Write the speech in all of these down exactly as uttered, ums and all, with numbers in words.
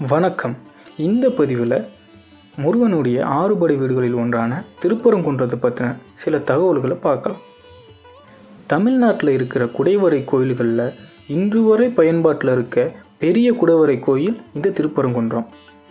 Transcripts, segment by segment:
வணக்கம். இந்த பதிவில் முருகனுடைய ஆறுபடை வீடுகளில் ஒன்றான திருப்பரங்குன்றத்தை பற்றின சில தகவல்களை பார்க்கலாம். தமிழ்நாட்டில் இருக்கிற குடைவரை கோயில்களில் இன்று வரை பயன்பாட்டில் இருக்க பெரிய குடைவரை கோயில் இந்த திருப்பரங்குன்றம்.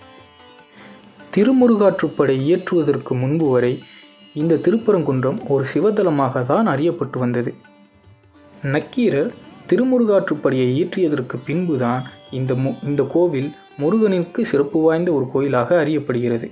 திருமுருகாற்றுப்படை இயற்றுவதற்கு முன்பு வரை இந்த திருப்பரங்குன்றம் ஒரு சிவத்தலமாக தான் அறியப்பட்டு வந்தது. நக்கீரர் திருமுருகாற்றுப்படையை இயற்றியதற்கு பின்புதான் இந்த மு இந்த கோவில் முருகனிற்கு சிறப்பு வாய்ந்த ஒரு கோயிலாக அறியப்படுகிறது.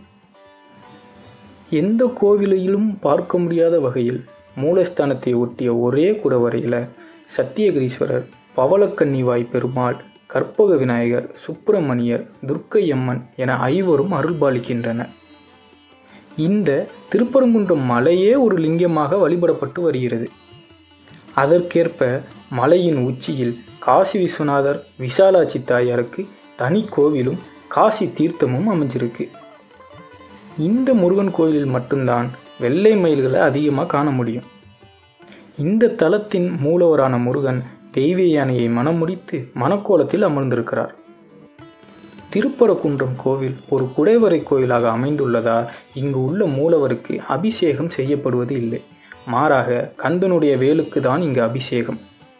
எந்த கோவிலிலும் பார்க்க முடியாத வகையில் மூலஸ்தானத்தை ஒட்டிய ஒரே குடவரையில் சத்தியகிரீஸ்வரர், பவளக்கன்னிவாய் பெருமாள், கற்பக விநாயகர், சுப்பிரமணியர், துர்க்கையம்மன் என ஐவரும் அருள்பாலிக்கின்றனர். இந்த திருப்பரங்குன்றம் மலையே ஒரு லிங்கமாக வழிபடப்பட்டு வருகிறது. அதற்கேற்ப மலையின் உச்சியில் காசி விஸ்வநாதர், விசாலாட்சி தாயாருக்கு தனி கோவிலும் காசி தீர்த்தமும் அமைஞ்சிருக்கு. இந்த முருகன் கோவிலில் மட்டும்தான் வெள்ளை மயில்களை அதிகமாக காண முடியும். இந்த தலத்தின் மூலவரான முருகன் தெய்வ யானையை மனம் முடித்து மணக்கோலத்தில் அமர்ந்திருக்கிறார். திருப்பரங்குன்றம் கோவில் ஒரு குடைவரை கோயிலாக அமைந்துள்ளதால் இங்கு உள்ள மூலவருக்கு அபிஷேகம் செய்யப்படுவது இல்லை. மாறாக கந்தனுடைய வேலுக்கு தான் இங்கு அபிஷேகம்.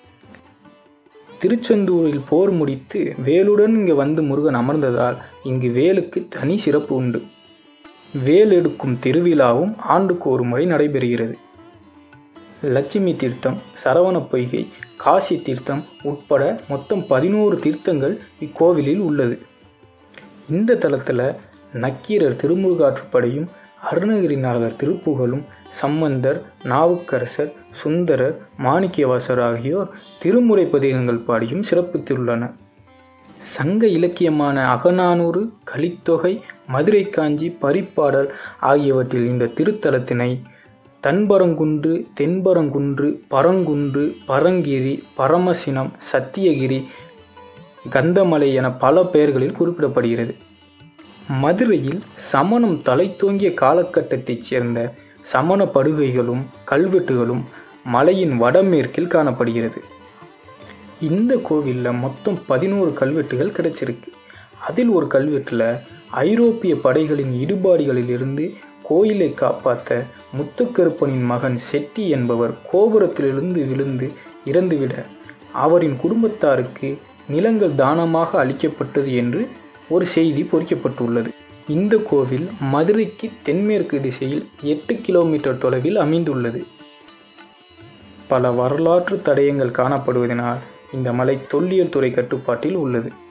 திருச்செந்தூரில் போர் முடித்து வேலுடன் இங்கு வந்து முருகன் அமர்ந்ததால் இங்கு வேலுக்கு தனி சிறப்பு உண்டு. வேல் எடுக்கும் திருவிழாவும் ஆண்டுக்கு ஒரு முறை நடைபெறுகிறது. லட்சுமி தீர்த்தம், சரவண பொய்கை, காசி தீர்த்தம் உட்பட மொத்தம் பதினோரு தீர்த்தங்கள் இக்கோவிலில் உள்ளது. இந்த தலத்தில் நக்கீரர் திருமுருகாற்றுப்படையும், அருணகிரிநாதர் திருப்புகழும், சம்பந்தர், நாவுக்கரசர், சுந்தரர், மாணிக்கவாசர் ஆகியோர் திருமுறை பதிகங்கள் பாடியும் சிறப்பித்துள்ளன. சங்க இலக்கியமான அகநானூறு, கலித்தொகை, மதுரை காஞ்சி, பரிப்பாடல் ஆகியவற்றில் இந்த திருத்தலத்தினை தன்பரங்குன்று, தென்பரங்குன்று, பரங்குன்று, பரங்கிரி, பரமசினம், சத்தியகிரி, கந்தமலை என பல பெயர்களில் குறிப்பிடப்படுகிறது. மதுரையில் சமணம் தலை தோங்கிய காலகட்டத்தைச் சேர்ந்த சமண படுகைகளும் கல்வெட்டுகளும் மலையின் வடமேற்கில் காணப்படுகிறது. இந்த கோவிலில் மொத்தம் பதினோரு கல்வெட்டுகள் கிடைச்சிருக்கு. அதில் ஒரு கல்வெட்டில் ஐரோப்பிய படைகளின் இடுபாடுகளிலிருந்து கோயிலை காப்பாற்ற முத்துக்கருப்பனின் மகன் செட்டி என்பவர் கோபுரத்திலிருந்து விழுந்து இறந்துவிட அவரின் குடும்பத்தாருக்கு நிலங்கள் தானமாக அளிக்கப்பட்டது என்று ஒரு செய்தி பொறிக்கப்பட்டுள்ளது. இந்த கோவில் மதுரைக்கு தென்மேற்கு திசையில் எட்டு கிலோமீட்டர் தொலைவில் அமைந்துள்ளது. பல வரலாற்று தடயங்கள் காணப்படுவதனால் இந்த மலை தொல்லியல் துறை கட்டுப்பாட்டில் உள்ளது.